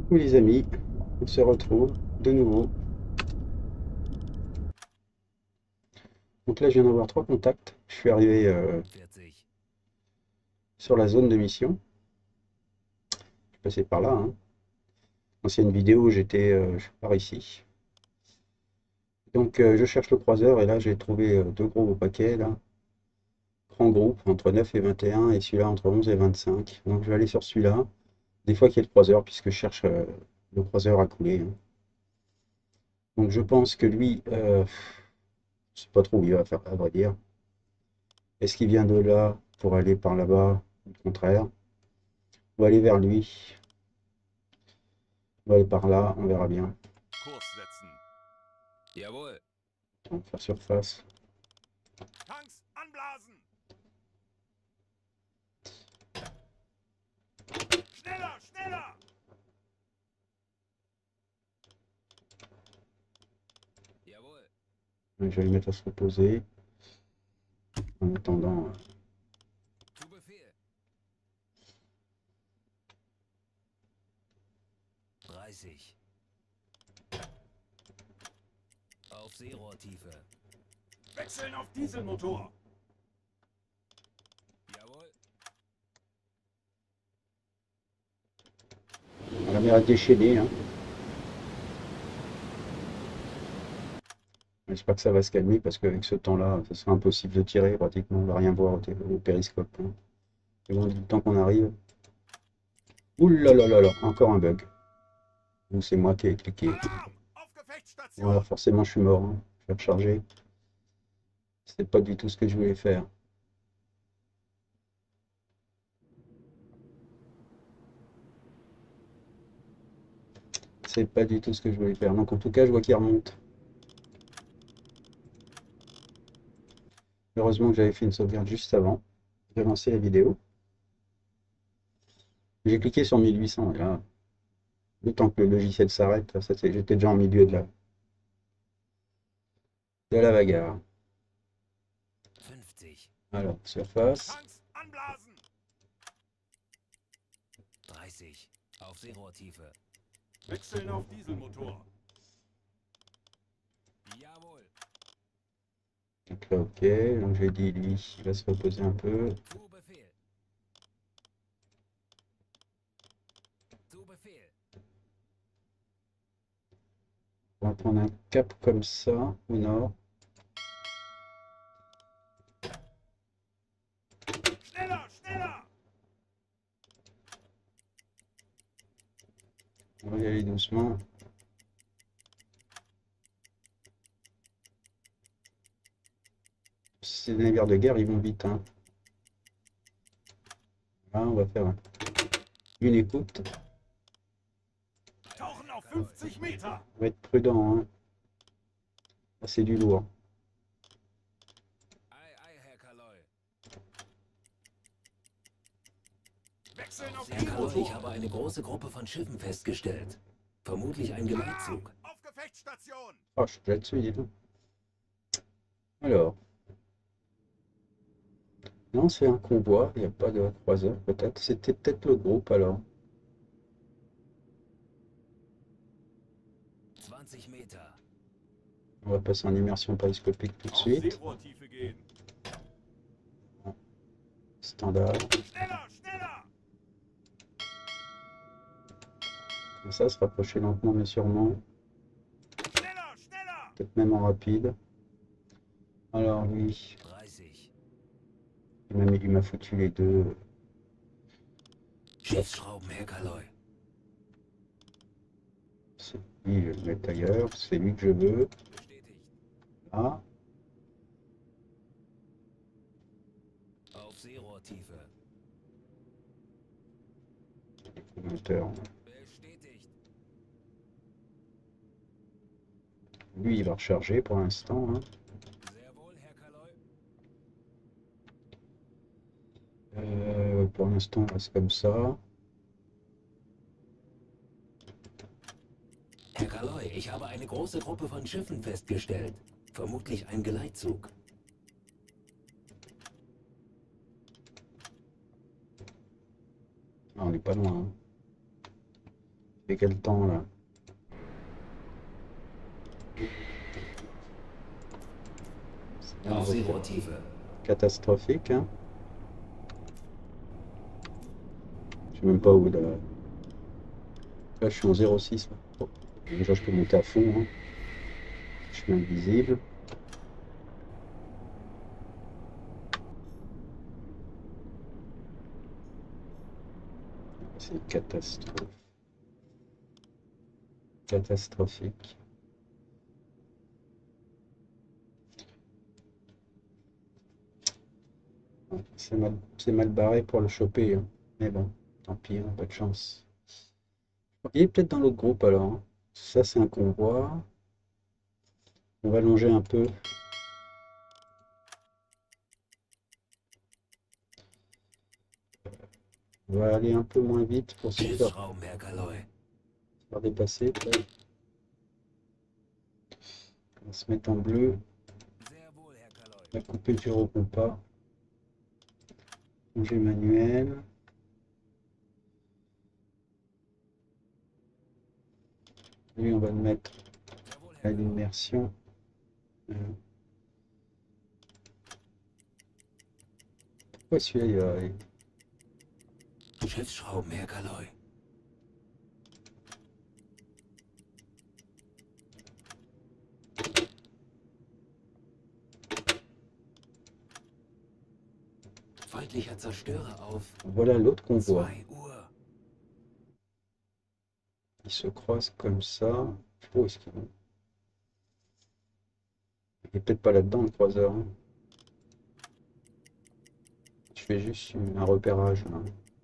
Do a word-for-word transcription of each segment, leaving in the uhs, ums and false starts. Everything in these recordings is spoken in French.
Coucou les amis, on se retrouve de nouveau. Donc là je viens d'avoir trois contacts. Je suis arrivé euh, vierzig. sur la zone de mission. Je suis passé par là, hein. Ancienne vidéo, j'étais euh, par ici. Donc euh, je cherche le croiseur et là j'ai trouvé euh, deux gros paquets là. Grand groupe entre neuf et vingt et un et celui-là entre onze et vingt-cinq. Donc je vais aller sur celui-là. Des fois qu'il y a le croiseur puisque je cherche euh, le croiseur à couler, hein. Donc je pense que lui, euh, je sais pas trop où il va faire à vrai dire. Est-ce qu'il vient de là pour aller par là-bas ou le contraire? On va aller vers lui. On va aller par là, on verra bien. Kurs setzen. Jawohl. On va faire surface. Tanks anblasen. Schneller, schneller. Jawohl. Je vais le mettre à se reposer. En attendant, Zu Befehl. dreißig. Auf Seerohrtiefe. Wechseln auf Dieselmotor. Jawohl. euh, la mer est déchaînée, hein. J'espère que ça va se calmer parce qu'avec ce temps-là, ça sera impossible de tirer pratiquement. On va rien voir au, té- au périscope, hein. C'est bon, du temps qu'on arrive. Ouh là là là là, encore un bug. Ou c'est moi qui ai cliqué. Alarm! Auf Bon, alors Gefechtsstation. forcément, je suis mort, hein. Je vais recharger. C'est pas du tout ce que je voulais faire. C'est pas du tout ce que je voulais faire. Donc en tout cas, je vois qu'il remonte. Heureusement que j'avais fait une sauvegarde juste avant de lancer la vidéo. J'ai cliqué sur mille huit cents et là, le temps que le logiciel s'arrête, ça, c'est- j'étais déjà en milieu de la, de la bagarre. fünfzig. Alors, surface. Tanks anblasen. dreißig. Auf Seerohrtiefe. Wechseln auf Dieselmotor. Jawohl. Donc là, ok. Donc j'ai dit, lui, il va se reposer un peu. Zu Befehl. Zu Befehl. On va prendre un cap comme ça, au nord. Schneller, schneller. On va y aller doucement. Ces navires de guerre, ils vont vite, hein. Là, on va faire une écoute. Tauchen auf fünfzig Meter. On va être prudent, hein. Là, c'est du lourd. Ei, ei, Herr Kaloi. Wechseln auf Herr Kaloi, ich Dieselmotor. habe eine große Gruppe von Schiffen festgestellt. Vermutlich ein Alarm! Geleitzug. Auf Gefechtsstation. Oh, je suis déjà dessus, dis donc. Alors, non, c'est un convoi, il n'y a pas de croiseur, peut-être. C'était peut-être le groupe, alors. zwanzig Meter. On va passer en immersion périscopique tout de Auf suite. Seerohrtiefe gehen. Standard. Schneller, schneller. Comme ça, se rapprocher lentement mais sûrement. Schneller, schneller. Peut-être même en rapide. Alors lui, dreißig. il m'a mis- il m'a foutu les deux. Schiffsschrauben, Herr Kaloi. C'est lui, je vais le mettre ailleurs. C'est lui que je veux. Bestätigt. Là. Auf Seerohrtiefe. Moteur. Bestätigt. Lui, il va recharger pour l'instant, hein. Sehr wohl, Herr Kaloi. Euh, pour l'instant, on reste comme ça. Herr Kaloi, ich habe eine große Gruppe von Schiffen festgestellt. Vermutlich ein Geleitzug. Ah, on n'est pas loin, hein. Et quel temps là? C'est bien Auf refaire. Zero-Tiefe. Catastrophique, hein? Je sais même pas où là. Là, je suis en zéro six. Là. Bon, déjà, je peux monter à fond. Hein. Je suis invisible. C'est une catastrophe. Catastrophique. C'est mal, c'est mal barré pour le choper. Hein. Mais bon, tant pis, on n'a pas de chance. Il est peut-être dans l'autre groupe alors. Hein. Ça, c'est un convoi. On va longer un peu. On va aller un peu moins vite pour se faire, Schiffsraum, Herr Kaloy. se faire dépasser. On va se mettre en bleu. Sehr wohl, Herr Kaloy. On va couper le gyrocompas. Plongée manuelle. Lui, on va le mettre Jawohl, à Herr Kaloy. l'immersion. Euh, Pourquoi celui-là, il va... Schiffsschrauben, Herr Kaloy. Feindlicher Zerstörer auf Voilà l'autre convoi. zwei Uhr. Ils se croisent comme ça. Oh, est-ce qu'il il est peut-être pas là-dedans, le croiseur. Hein. Je fais juste une- un repérage. Là.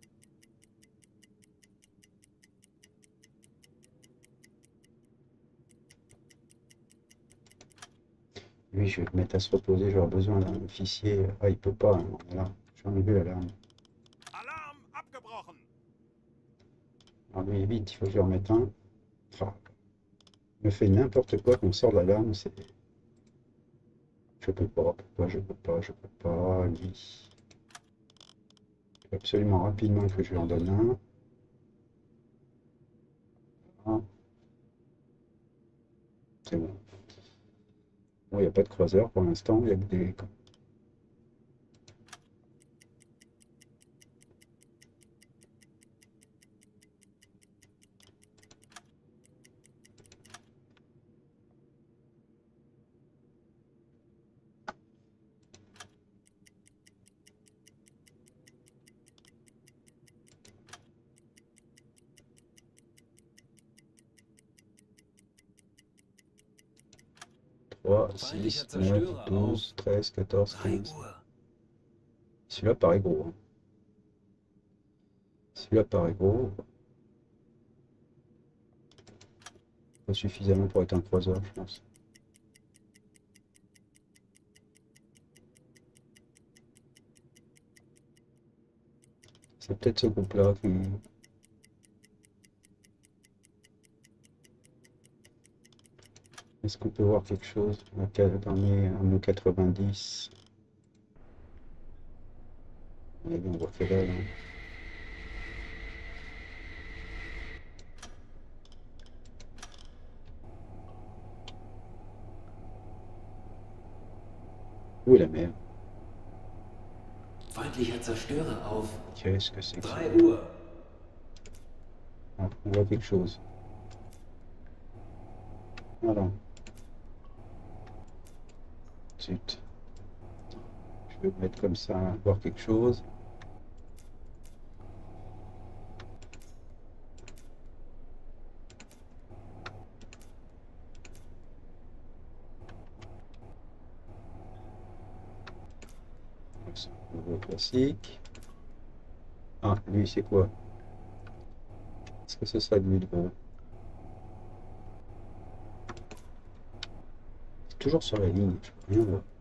Lui, je vais le mettre à se reposer. J'aurai besoin d'un officier. Ah, il peut pas. Hein. Voilà. Je vais enlever l'alarme. Alarm abgebrochen. Alors lui, vite, il faut que je le remette un. Ah, il me fait n'importe quoi qu'on sort de l'alarme. C'est... Je peux pas. Pourquoi je peux pas? Je peux pas. Lui. Il faut absolument rapidement que je lui en donne un. Ah, c'est bon. Bon, il n'y a pas de croiseur pour l'instant. Il y a que des... trois, six, neuf, douze, treize, quatorze, drei quinze. Uhr. Celui-là paraît gros. Hein. Celui-là paraît gros. Pas suffisamment pour être un croiseur, je pense. C'est peut-être ce groupe-là qui... Est-ce qu'on peut voir quelque chose? On est à mon quatre-vingt-dix. On voit que dalle. Hein. Où est la mer? Feindlicher Zerstörer auf Qu'est-ce que c'est que ça? drei Uhr. Ah, on voit quelque chose. Voilà. Zut. Je vais me mettre comme ça, voir quelque chose. C'est un nouveau classique. Ah, lui, c'est quoi? Est-ce que ce serait lui le gros? C'est toujours sur la ligne, je peux rien voir.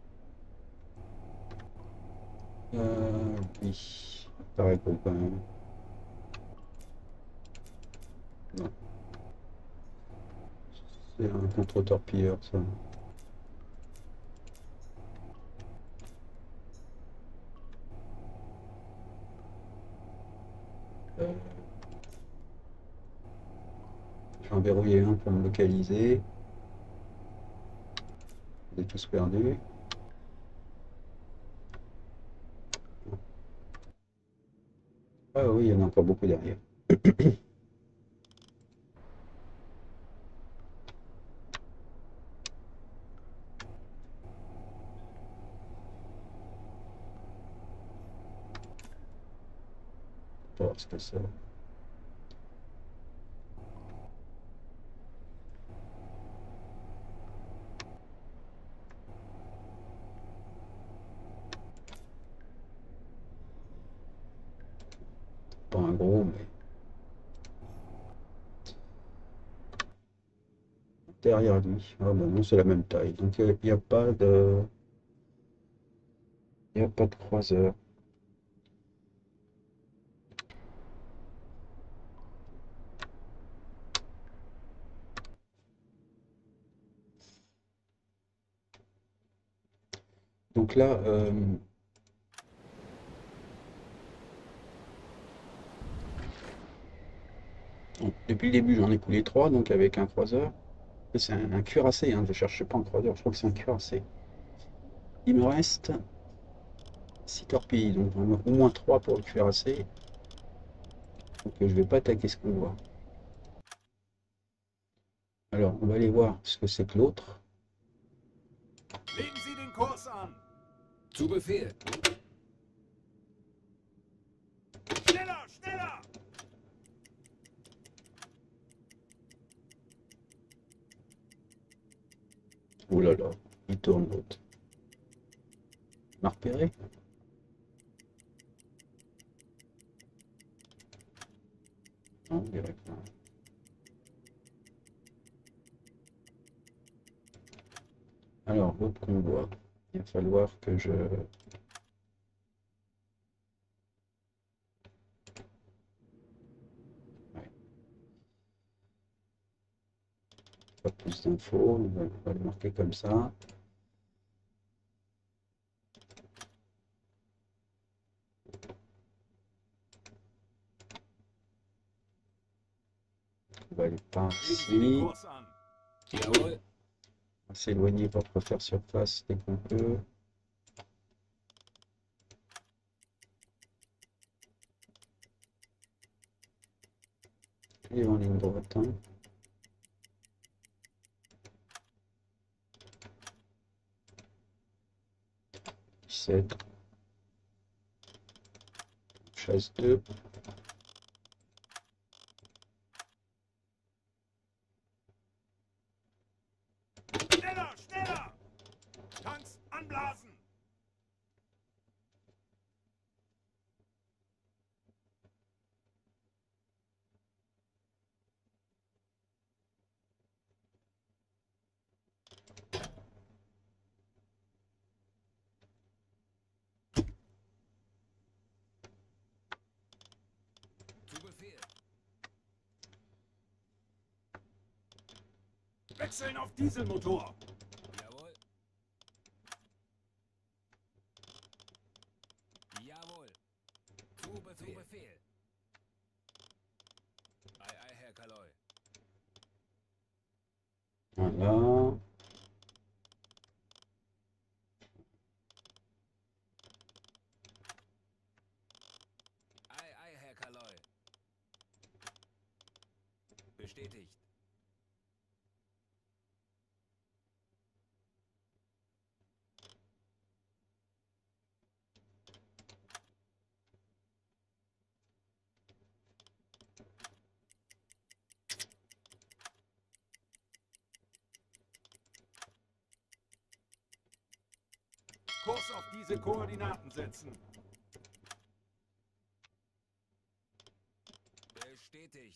Euh, lui, il paraît gros quand même. Non, c'est un contre-torpilleur, ça. Euh, vais en verrouiller un pour me localiser. On est tous perdus. Ah oui, il y en a encore beaucoup derrière. On va voir ce que c'est. Pas un gros, mais derrière lui. Ah bah non, c'est la même taille. Donc il n'y a pas de. Il n'y a pas de croiseur. Donc là, euh, bon, depuis le début, j'en ai coulé trois, donc avec un croiseur. Et c'est un, un cuirassé, hein, je cherche pas un croiseur, je crois que c'est un cuirassé. Il me reste six torpilles, donc au moins trois pour le cuirassé. Donc euh, je vais pas attaquer ce qu'on voit. Alors, on va aller voir ce que c'est que l'autre. Legen Sie den Kurs an. Zu Befehl. Schneller, schneller! Oh là là, il tourne l'autre. M'a repéré? Non, il dirait que non. Alors, l'autre convoi. Il va falloir que je... Ouais, pas plus d'infos, on va, on va le marquer comme ça. On va aller par Legen Sie den ici. Kurs an. Jawohl. On va s'éloigner pour refaire surface dès qu'on peut. Et en ligne droite. Hein. dix-sept. Chasse deux. Schneller, schneller! Tanks anblasen! Zu Befehl. Wechseln auf Dieselmotor! Jawohl. Jawohl. Zu Befehl. Zu Befehl. Ei, ei, Herr Kaloi. Voilà. Ei, ei, Herr Kaloi. Bestätigt. Kurs auf diese Koordinaten setzen. Bestätigt.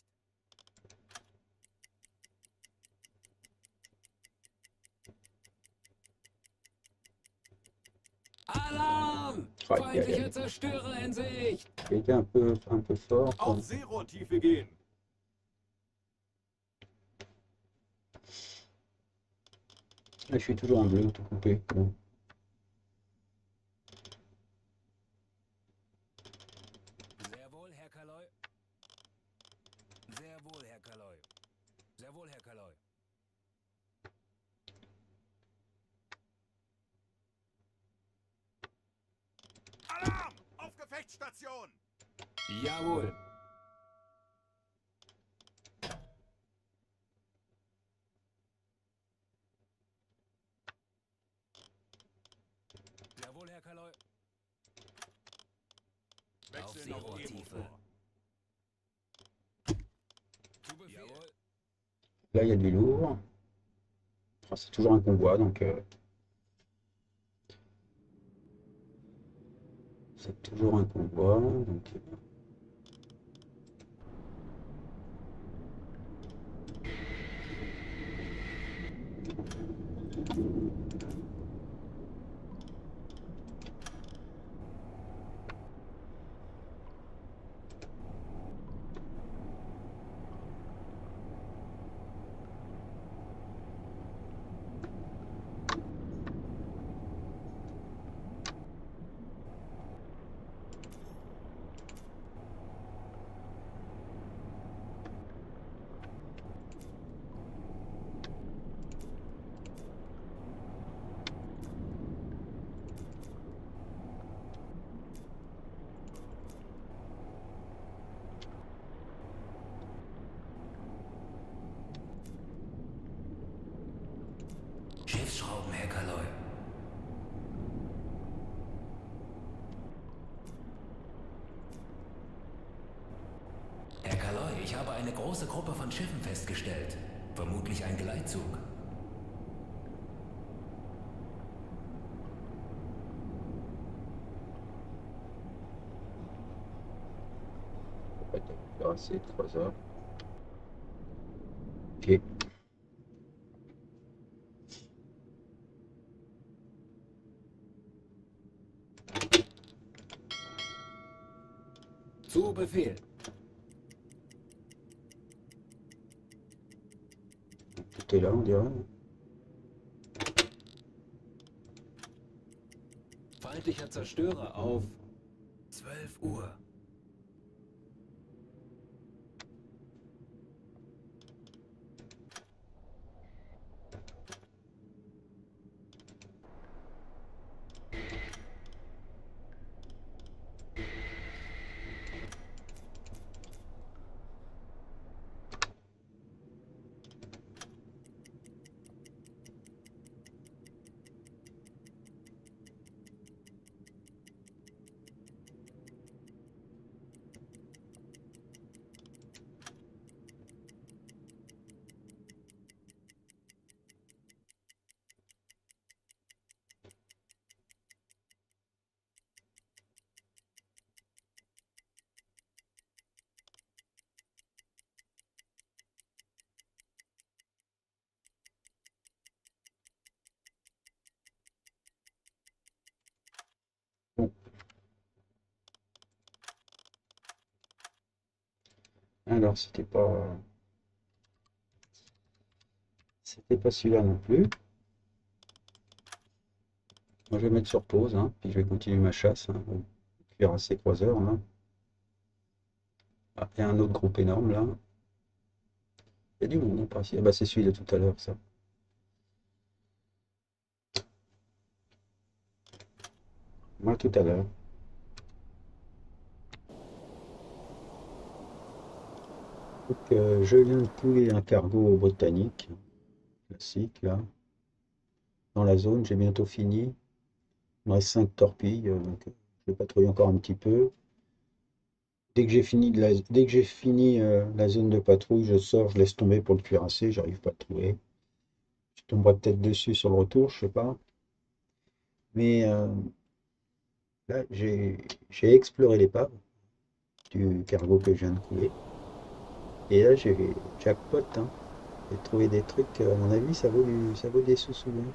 Alarm! Aïe, aïe, Feindlicher aïe. Zerstörer in Sicht! J'ai été un peu, un peu fort. Auf Seerohrtiefe gehen. Là, je suis toujours en bleu, tout coupé. Bon. Sehr wohl, Herr Kaloi. Sehr wohl, Herr Kaloi. Sehr wohl, Herr Kaloy. Alarm! Auf Gefechtsstation! Jawohl. Jawohl, Herr Kaloy. Wechseln auf Aufsehrohr Evo Tiefe. vor. Zu Befehl. Jawohl. Là, il y a du lourd. Enfin, c'est toujours un convoi, donc euh, c'est toujours un convoi. Donc, euh, Schiffsschrauben, Herr Kaloy. Herr Kaloy, ich habe eine große Gruppe von Schiffen festgestellt. Vermutlich ein Geleitzug. là, c'est trois heures. Ok. Zu Befehl. Tout est là, on dirait. Feindlicher Zerstörer auf zwölf Uhr. Bon. Alors, c'était pas... C'était pas celui-là non plus. Moi, je vais mettre sur pause, hein, puis je vais continuer ma chasse. Hein, au cuirassé croiseur, là. Ah, il y a un autre groupe énorme, là. Il y a du monde, hein, par ici. Ah bah, c'est celui de tout à l'heure, ça. Moi, tout à l'heure. Donc, euh, je viens de couler un cargo britannique, classique, là. Dans la zone, j'ai bientôt fini. Il me reste cinq torpilles, euh, donc je vais patrouiller encore un petit peu. Dès que j'ai fini, de la, dès que j'ai fini euh, la zone de patrouille, je sors, je laisse tomber pour le cuirassé, j'arrive pas à le trouver. Je tomberai peut-être dessus sur le retour, je sais pas. Mais euh, là, j'ai j'ai exploré l'épave du cargo que je viens de couler. Et là, j'ai jackpot, hein. J'ai trouvé des trucs, à mon avis, ça vaut, du, ça vaut des sous souvent.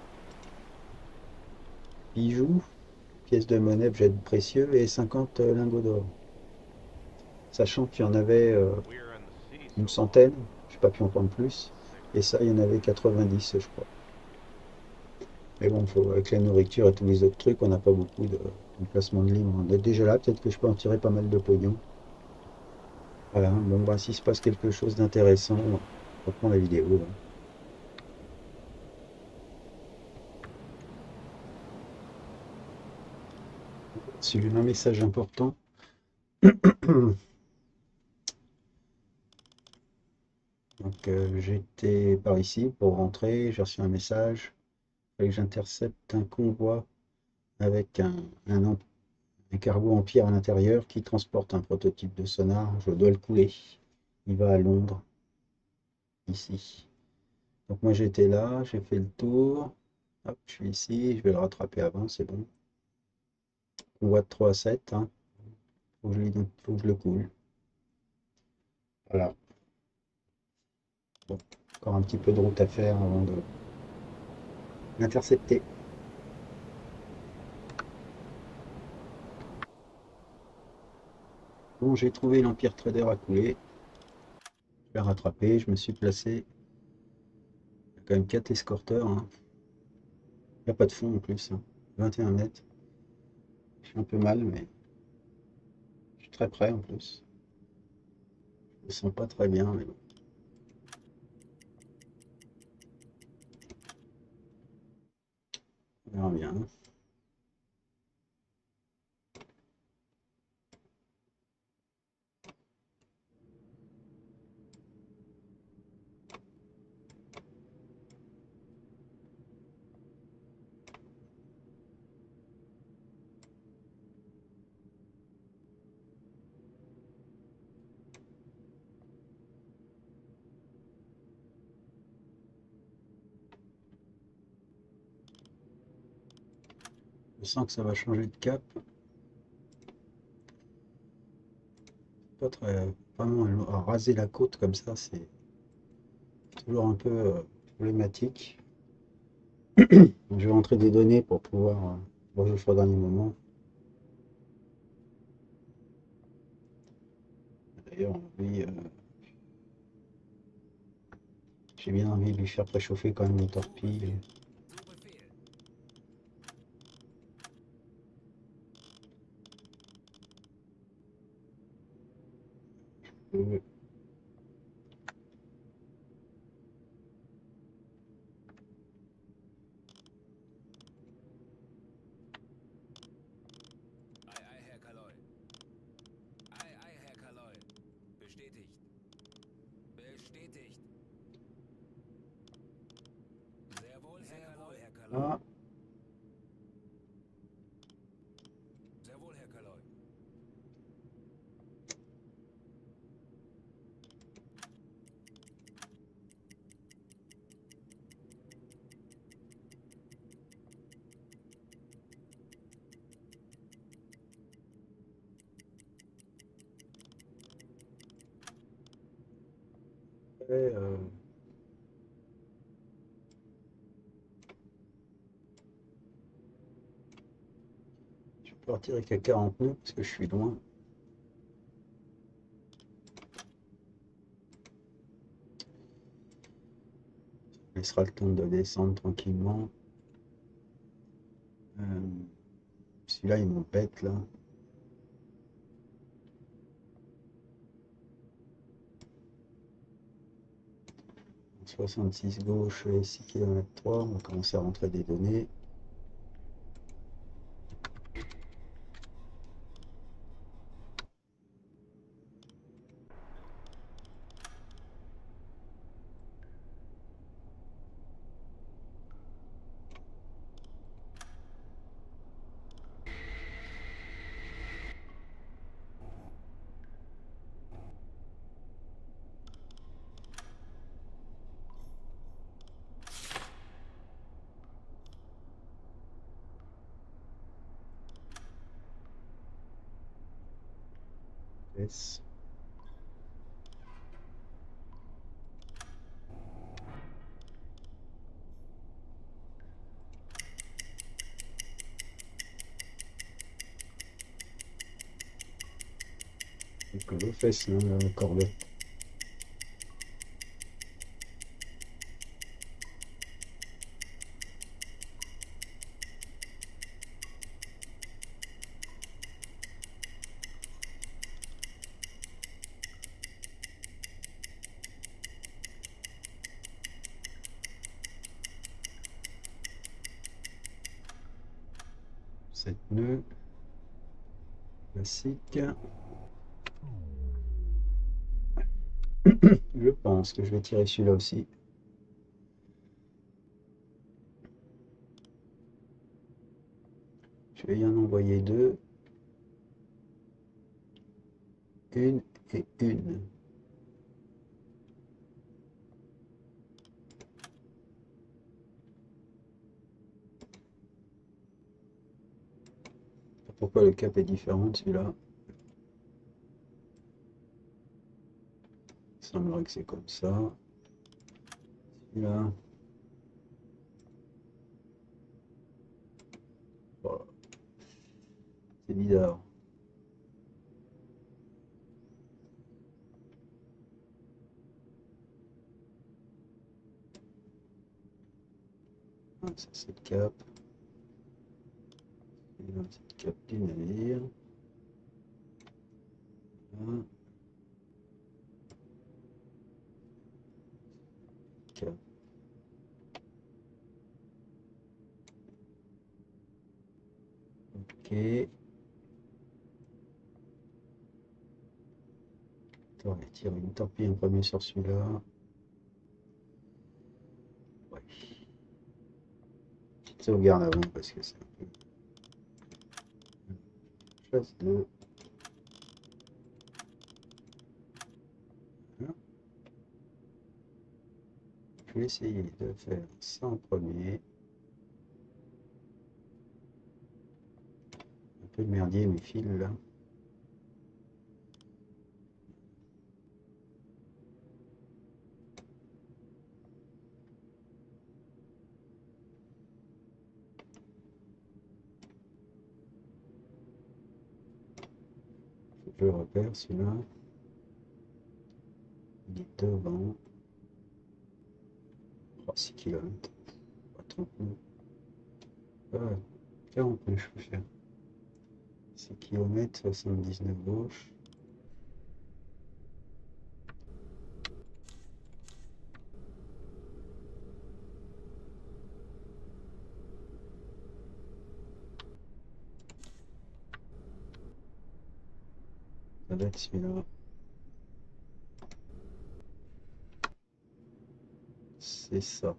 Bijoux, pièces de monnaie, objets précieux et cinquante euh, lingots d'or. Sachant qu'il y en avait euh, une centaine, je n'ai pas pu en prendre plus. Et ça, il y en avait quatre-vingt-dix, je crois. Mais bon, faut, avec la nourriture et tous les autres trucs, on n'a pas beaucoup de, de placement de libre. On est déjà là, peut-être que je peux en tirer pas mal de pognon. Voilà, bon, bah, s'il se passe quelque chose d'intéressant, reprends la vidéo. Là. J'ai eu un message important. Donc euh, j'étais par ici pour rentrer, j'ai reçu un message. Il fallait que j'intercepte un convoi avec un, un, em- un cargo Empire à l'intérieur qui transporte un prototype de sonar. Je dois le couler. Il va à Londres, ici. Donc moi j'étais là, j'ai fait le tour. Hop, je suis ici, je vais le rattraper avant, c'est bon. Convoi de trois à sept, hein. Faut que je, l'ident- faut que je le coule. Voilà. Bon, encore un petit peu de route à faire avant de l'intercepter. Bon, j'ai trouvé l'Empire Trader à couler. Je l'ai rattrapé, je me suis placé. Il y a quand même quatre escorteurs, hein. Il n'y a pas de fond en plus, hein. vingt et un mètres. Je suis un peu mal, mais je suis très près en plus. Je me sens pas très bien, mais bon. On verra bien. Je sens que ça va changer de cap. Pas très. Vraiment, à raser la côte comme ça, c'est toujours un peu euh, problématique. Je vais rentrer des données pour pouvoir. Euh, bon, je le ferai au dernier moment. D'ailleurs, lui, euh, j'ai bien envie de lui faire préchauffer quand même les torpilles. Euh, Ei, ei, Herr Kaloy. Ei, ei, Herr Kaloy. Bestätigt. Bestätigt. Sehr wohl, Herr Kaloy. Herr Kaloy. Ah, Sehr wohl, Herr Kaloy. ouais, euh, je peux partir avec à quarante nœuds parce que je suis loin. Il sera le temps de descendre tranquillement. Euh, Celui-là, il m'embête là. soixante-six gauche et six kilomètres trois. On va commencer à rentrer des données. Yes. Donc le fesses, hein, la corvette. sept nœuds. Classique. Je pense que je vais tirer celui-là aussi. Je vais y en envoyer deux. Une et une. Pourquoi le cap est différent de celui-là? Il semblerait que c'est comme ça. Celui-là. Voilà. C'est bizarre. Ah, ça c'est le cap. Et là c'est le cap du navire. Voilà. Cap. Ok. Attends, on va tirer une torpille en premier sur celui-là. Ouais. Petite sauvegarde avant parce que c'est un peu. Chasse deux. Voilà. Je vais essayer de faire ça en premier. Un peu de merdier mes fils là. Faut que je le repère celui-là. Il est devant. Oh, six kilomètres. Pas trente nœuds. Ah, quarante nœuds je peux faire. six kilomètres, soixante-dix-neuf gauche. Ça va être celui-là. C'est ça.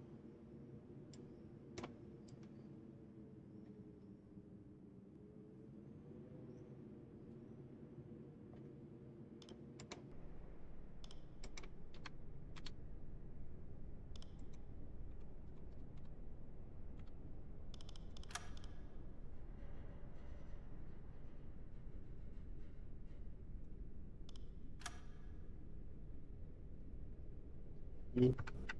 Un,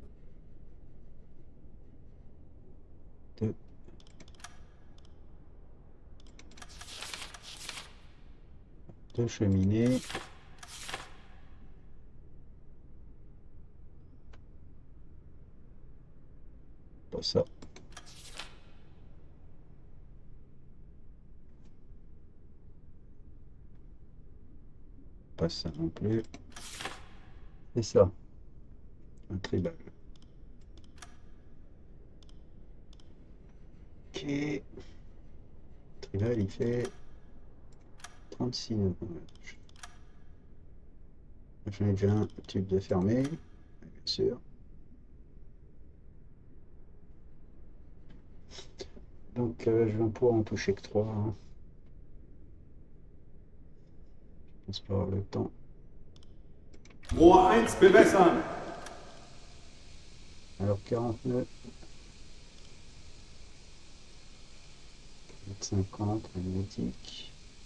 deux. Deux cheminées. Pas ça. Pas ça non plus. C'est ça. Un tribal. Ok. Tribal il fait trente-six nœuds. J'en ai déjà un tube de fermé, bien sûr. Donc euh, je vais pouvoir en toucher que trois. Hein. Je pense pas avoir le temps. Rohr eins bewässern. Alors quarante nœuds. cinquante magnétique.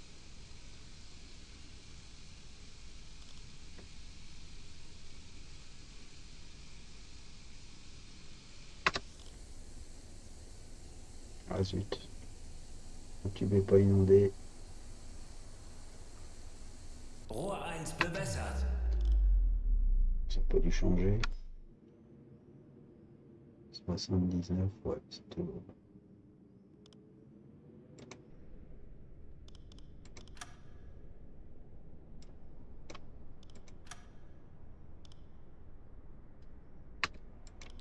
Ah zut. Le tube n'est pas inondé. Rohr eins bewässert. Ça n'a pas dû changer. soixante-dix-neuf, ouais, c'est tout.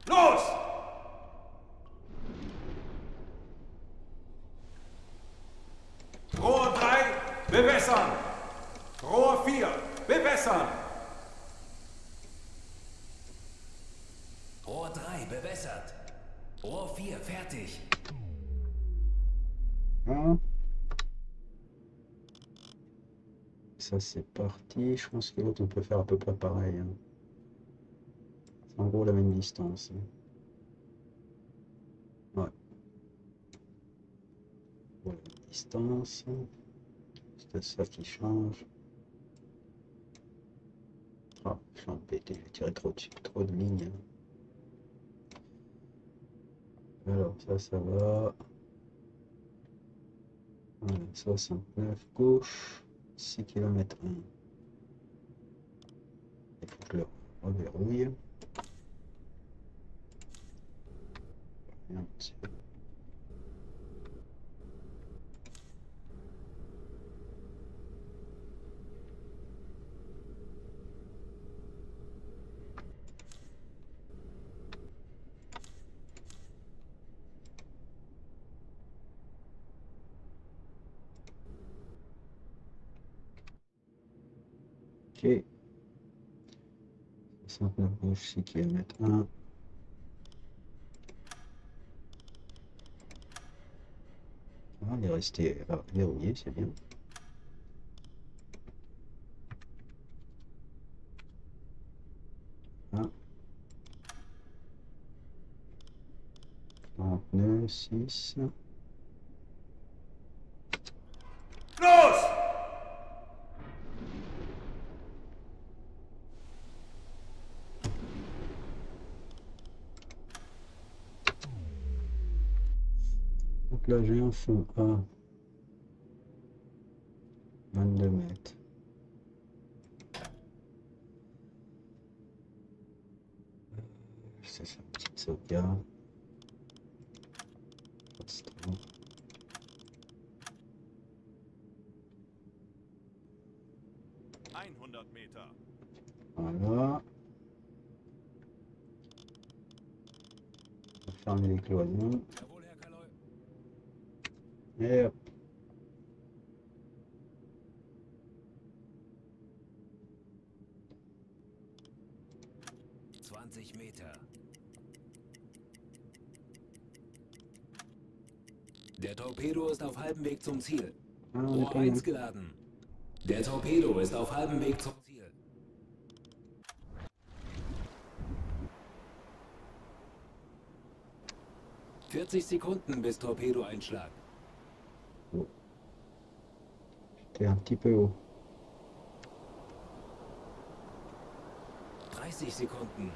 Los! Bewässern! Rohr vier, bewässern! Rohr drei bewässert. Rohr vier fertig. Ah. Ça c'est parti. Je pense que l'autre on peut faire à peu près pareil. Hein. C'est en gros la même distance. Ouais. Voilà, la distance. C'est ça qui change. Ah, je suis embêté, j'ai tiré trop de, trop de lignes. Alors, ça, ça va. Voilà, soixante-neuf gauche, six kilomètres un. Il faut que je le reverrouille. Rien dessus. Ok. soixante-neuf gauche, six kilomètres un. Ah, il est resté ah, verrouillé, c'est bien. Ah. quarante-neuf, six. Los! Donc là, j'ai un fond à vingt-deux mètres. Ça fait une petite sauvegarde. Stop. hundert Meter. Voilà. On va fermer les cloisons. Jawohl, Herr Kaloy. Et hop. zwanzig Meter. Der Torpedo ist auf halbem Weg zum Ziel. Ah, on est Rohr pas eins loin. geladen. Der Torpedo ist auf halbem Weg zum Ziel. vierzig Sekunden bis Torpedoeinschlag. Oh. J'étais un petit peu haut. dreißig Sekunden.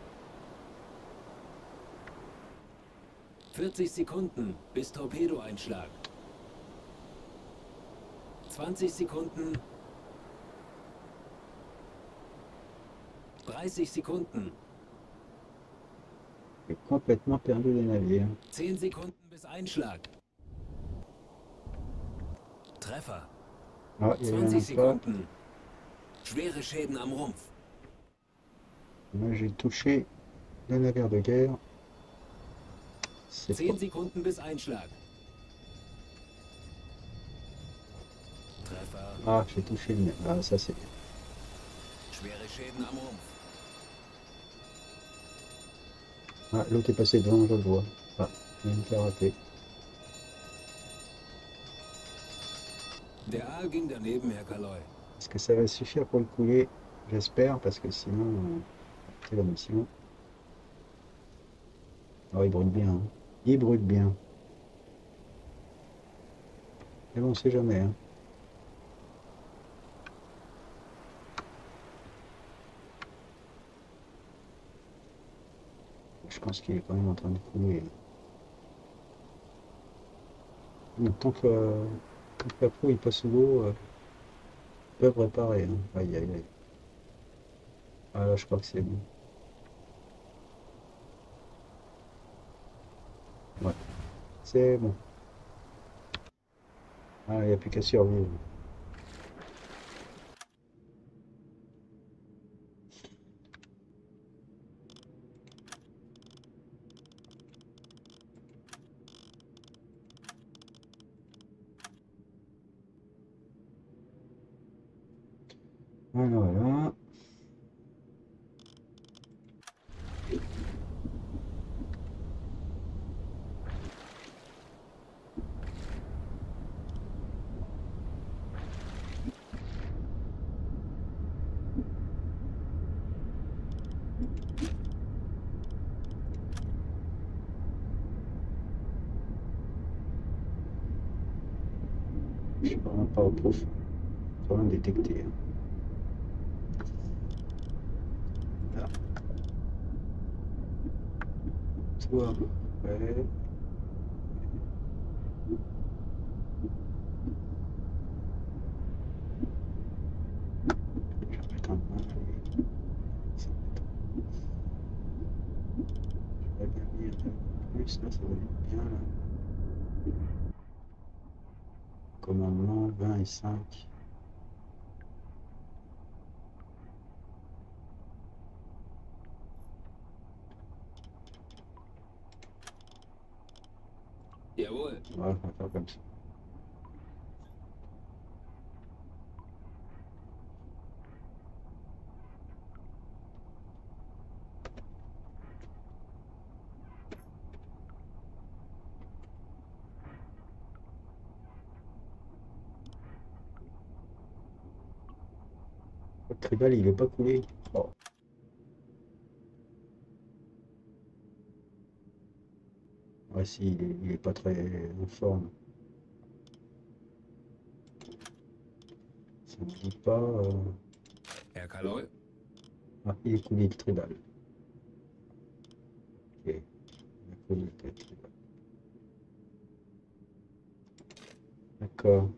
vierzig Sekunden bis Torpedoeinschlag. zwanzig Sekunden. dreißig Sekunden. J'ai complètement perdu les navires. zehn Sekunden bis Einschlag. Treffer. Ah, il y a eu un zwanzig impact. Sekunden. Schwere Schäden am Rumpf. Moi, j'ai touché le navire de guerre. C'est zehn pas... Sekunden bis Einschlag. Treffer. Ah, j'ai touché le navire. Ah, ça c'est bien. Schwere Schäden am Rumpf. Ah, l'autre est passé devant, je le vois. Ah, je viens de faire rater. Der Aal ging daneben, Herr Kaloy. Est-ce que ça va suffire pour le couler? J'espère, parce que sinon, euh, c'est la mission. Oh, il brûle bien. Hein. Il brûle bien. Mais bon, on sait jamais. Hein. Je pense qu'il est quand même en train de couler. Donc, tant que, euh, tant que la proue il passe sous l'eau, euh, ils peuvent réparer. Hein. Aïe, aïe, aïe. Ah là, je crois que c'est bon. Ouais, c'est bon. Ah, il n'y a plus qu'à survivre. Voilà, voilà. Je suis vraiment pas au profond. Vraiment détecté. Hein. Là. Toi, ouais. Je vais mettre un point. Ça j'aurais bien mis un peu plus. Là, ça va être bien. Là. Commandement vingt et cinq. Jawohl. Ouais, on va faire comme ça. Le tribal, il est pas coulé. Oh. Ouais, si, il est, il est pas très en forme. Ça ne dit pas. Euh... Herr Kaloy? Ah, il est coulé le tribal. Ok, il a coulé le tribal. D'accord.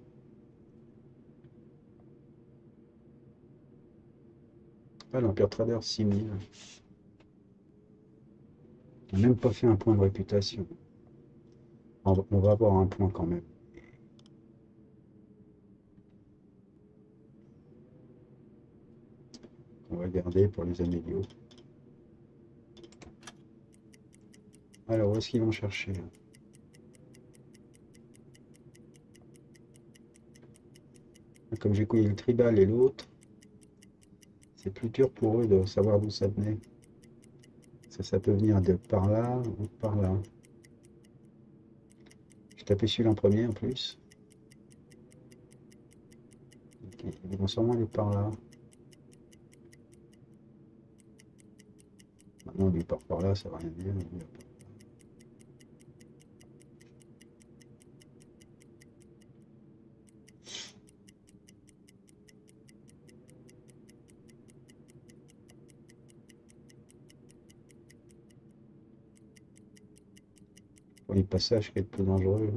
Ah, l'Empire Trader six mille. On n'a même pas fait un point de réputation. On va, on va avoir un point quand même. On va garder pour les amélios. Alors, où est-ce qu'ils vont chercher? Comme j'ai coulé le tribal et l'autre, c'est plus dur pour eux de savoir d'où ça venait. Ça, ça peut venir de par là ou par là. J'ai tapé celui-là en premier en plus. Okay. Ils vont sûrement aller par là. Maintenant, lui part par là, ça va rien dire. Pour les passages qui est le plus dangereux.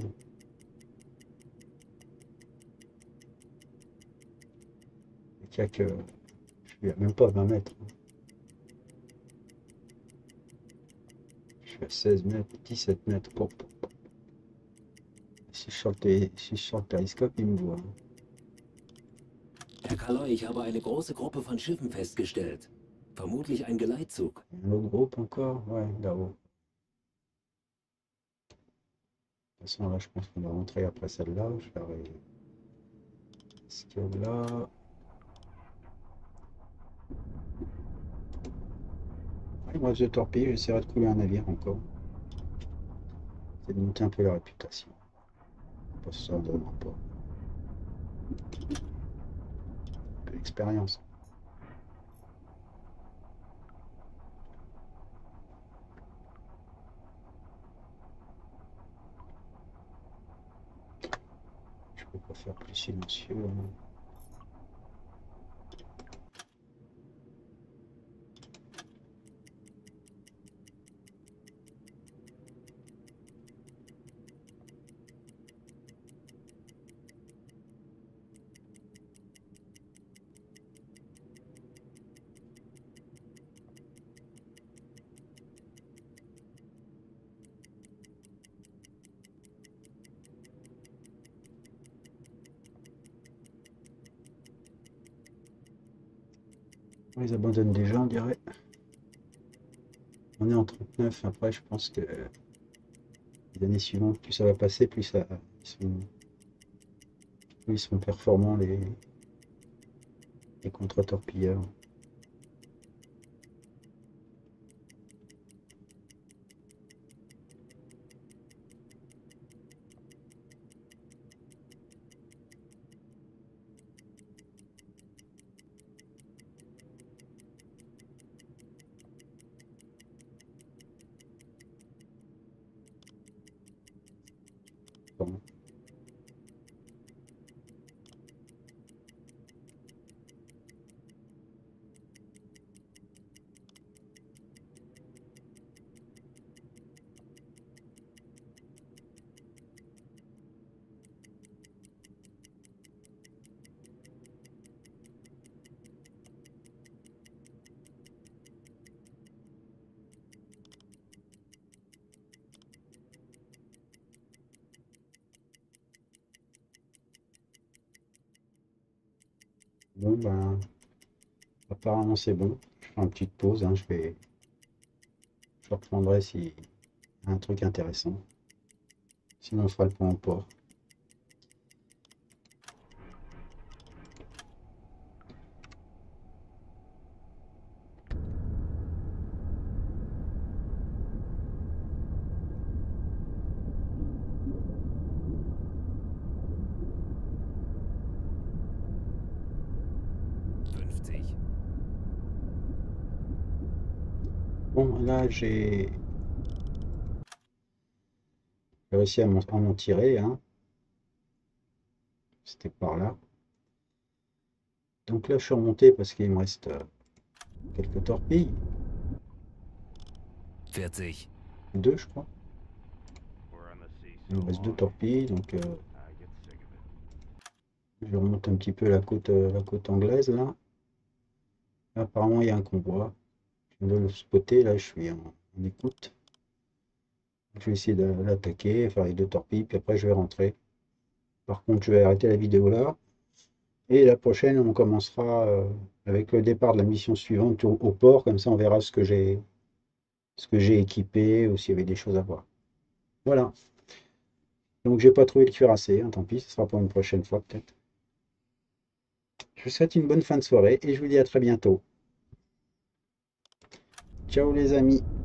Il n'y a que. Je suis même pas à vingt mètres. Je suis à seize mètres, dix-sept mètres. Pop, pop, pop. Si je sors le, si je sors le périscope, il me voit. Herr Kaloy, ich habe eine große Gruppe von Schiffen festgestellt. Vermutlich ein Geleitzug. Un autre groupe encore? Ouais, là-haut. De toute façon, là, je pense qu'on va rentrer après celle-là. Je vais arrêter. Est-ce que là. Ouais, moi, je torpille, j'essaierai de couler un navire encore. C'est de monter un peu la réputation. Pas ça, de pas. Un peu d'expérience. Je peux pas faire plus silencieux. Hein. Ils abandonnent déjà, on dirait. On est en trente-neuf. Après, je pense que les années suivantes, plus ça va passer, plus ça, ils, sont, plus ils seront performants. Les... et contre-torpilleurs. Bon. Bon, ben, apparemment c'est bon. Je ferai une petite pause, hein. Je vais, je reprendrai s'il y a un truc intéressant. Sinon, on fera le point en port. fünfzig. Bon, là, j'ai réussi à m'en à m'en tirer, hein. C'était par là. Donc là, je suis remonté parce qu'il me reste euh, quelques torpilles. vierzig. Deux, je crois. Il me reste deux torpilles, donc euh, je remonte un petit peu la côte, euh, la côte anglaise, là. Apparemment, il y a un convoi. Je viens de le spotter, là, je suis en, en écoute. Je vais essayer de l'attaquer, faire les deux torpilles, puis après, je vais rentrer. Par contre, je vais arrêter la vidéo là. Et la prochaine, on commencera euh, avec le départ de la mission suivante au, au port. Comme ça, on verra ce que j'ai ce que j'ai équipé ou s'il y avait des choses à voir. Voilà. Donc, j'ai pas trouvé le cuirassé, hein, tant pis, ce sera pour une prochaine fois peut-être. Je vous souhaite une bonne fin de soirée et je vous dis à très bientôt. Ciao les amis.